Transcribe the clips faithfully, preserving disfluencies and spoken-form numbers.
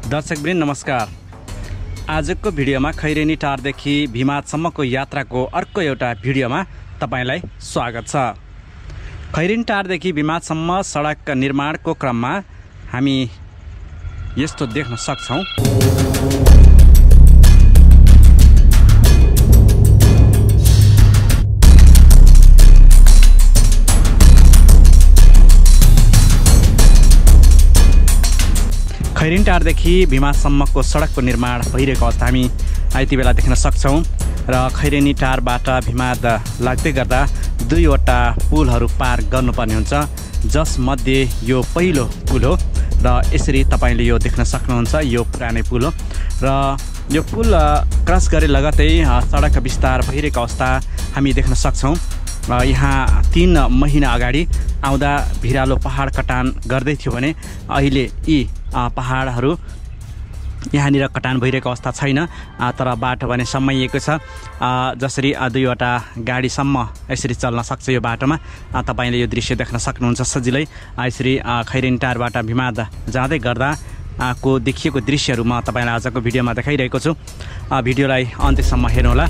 दर्शकवृन्द नमस्कार। आजको भिडियोमा खैरेनी टारदेखि भिमादसम्मको यात्राको अर्को एउटा भिडियोमा तपाईलाई स्वागत छ। खैरेनी टारदेखि भिमादसम्म सडक निर्माणको क्रममा हामी यस्तो देख्न सक्छौं। खैरेनी टारदेखि भिमादसम्मको सडकको निर्माण भइरहेको अवस्था हामी यति बेला देख्न सक्छौं र खैरेनी टारबाट भिमाद लाग्दै गर्दा दुईवटा पुलहरू पार गर्नुपर्ने हुन्छ, जसमध्ये यो पहिलो पुल हो र यसरी तपाईले यो देख्न सक्नुहुन्छ। यो पुरानै पुल हो र यो पुल क्रस गरे लगतै सडक विस्तार भइरहेको अवस्था हामी देख्न सक्छौं। यहाँ तीन महिना अगाडि आउँदा भिरालो पहाड कटान गर्दै थियो भने अहिले यी पहाडहरू यहाँनिर कटान भइरहेको अवस्था छैन, तर बाटो भने सम्माइएको छ। जसरी दुईवटा गाडीसम्म यसरी चल्न सक्छ यो बाटोमा। तपाईले यो दृश्य देख्न सक्नुहुन्छ सजिलै। यसरी खैरेनी टारबाट भिमाद जाँदै गर्दा को देखिएको दृश्यहरू म तपाईलाई आजको भिडियोमा देखाइरहेको छु। भिडियोलाई अन्त्यसम्म हेर्नुहोला।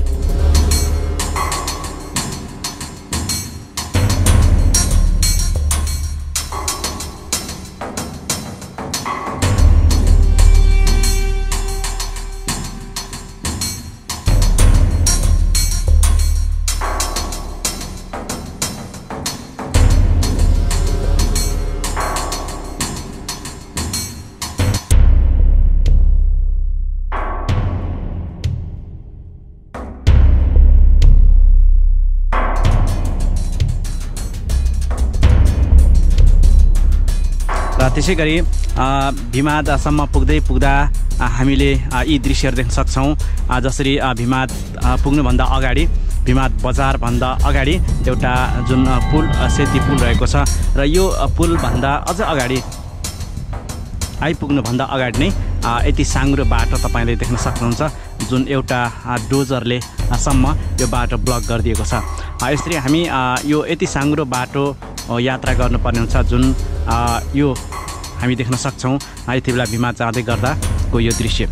त्यसै गरी भिमादसम्म पुग्दै पुग्दा हामीले यी दृश्यहरू देख्न सक्छौं। जसरी भिमाद पुग्नुभन्दा अगाडि भिमाद बजारभन्दा अगाडि एउटा जुन पुल सेती पुल रहेको छ र यो पुलभन्दा अझ अगाडि आइपुग्नुभन्दा अगाडि नै यति साङ्ग्रो बाटो तपाईले देख्न सक्नुहुन्छ, जुन एउटा डोजरले सम्म यो बाटो ब्लक गरिदिएको छ। यसरी हामी यो यति साङ्ग्रो बाटो यात्रा गर्नुपर्ने हुन्छ, जुन यो हामी देख्न सक्छौं यति बेला भिमाद जाँदै गर्दाको यो दृश्य।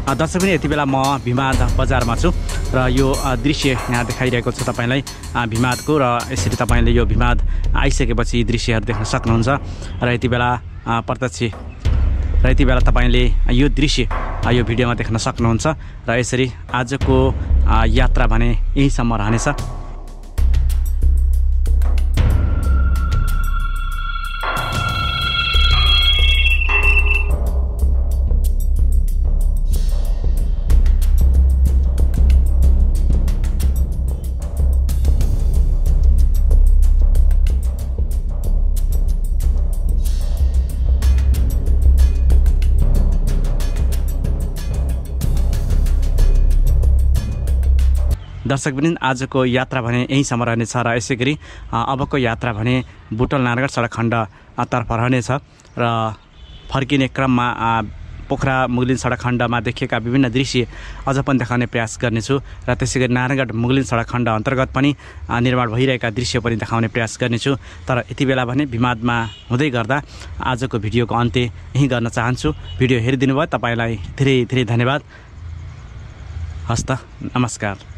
दर्शक पनि यति बेला म भिमाद बजारमा छु र यो दृश्य यहाँ देखाइरहेको छु तपाईँलाई भिमादको र यसरी तपाईँले यो भिमाद आइसकेपछि दृश्यहरू देख्न सक्नुहुन्छ र यति बेला प्रत्यक्ष र यति बेला तपाईँले यो दृश्य यो भिडियोमा देख्न सक्नुहुन्छ र यसरी आजको यात्रा भने यहीसम्म रहनेछ। दर्शकवृन्द आजको यात्रा भने यहीँसम्म रहनेछ र यसै गरी अबको यात्रा भने बुटवल नारायणघाट सडक खण्डतर्फ रहनेछ र फर्किने क्रममा पोखरा मुगलिङ सडक खण्डमा देखिएका विभिन्न दृश्य अझ पनि देखाउने प्रयास गर्नेछु र त्यसै गरी नारायणघाट मुगलिङ सडक खण्ड अन्तर्गत पनि निर्माण भइरहेका दृश्य पनि देखाउने प्रयास गर्नेछु। तर यति बेला भने भिमादमा हुँदै गर्दा आजको भिडियोको अन्त्य यहीँ गर्न चाहन्छु। भिडियो हेरिदिनु भयो तपाईँलाई धेरै धेरै धन्यवाद। हस्त नमस्कार।